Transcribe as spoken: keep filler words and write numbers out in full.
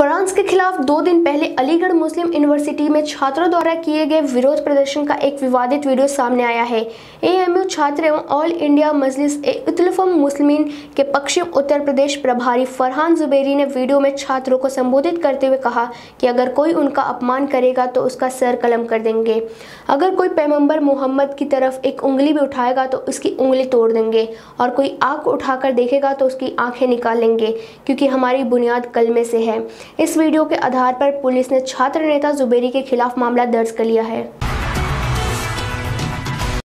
France के खिलाफ दो दिन पहले अलीगढ़ मुस्लिम यूनिवर्सिटी में छात्रों द्वारा किए गए विरोध प्रदर्शन का एक विवादित वीडियो सामने आया है। एएमयू छात्र एवं ऑल इंडिया मजलिस ए इत्तेफाक मुस्लिमीन के पश्चिम उत्तर प्रदेश प्रभारी फरहान जुबैरी ने वीडियो में छात्रों को संबोधित करते हुए कहा कि अगर कोई उनका अपमान करेगा तो उसका सर कलम कर देंगे, अगर कोई पैगंबर मोहम्मद की तरफ एक उंगली भी उठाएगा तो उसकी उंगली तोड़ देंगे, और कोई आंख उठाकर देखेगा तो उसकी आंखें निकाल लेंगे, क्योंकि हमारी बुनियाद कलमे से है। इस वीडियो के आधार पर पुलिस ने छात्र नेता जुबैरी के खिलाफ मामला दर्ज कर लिया है।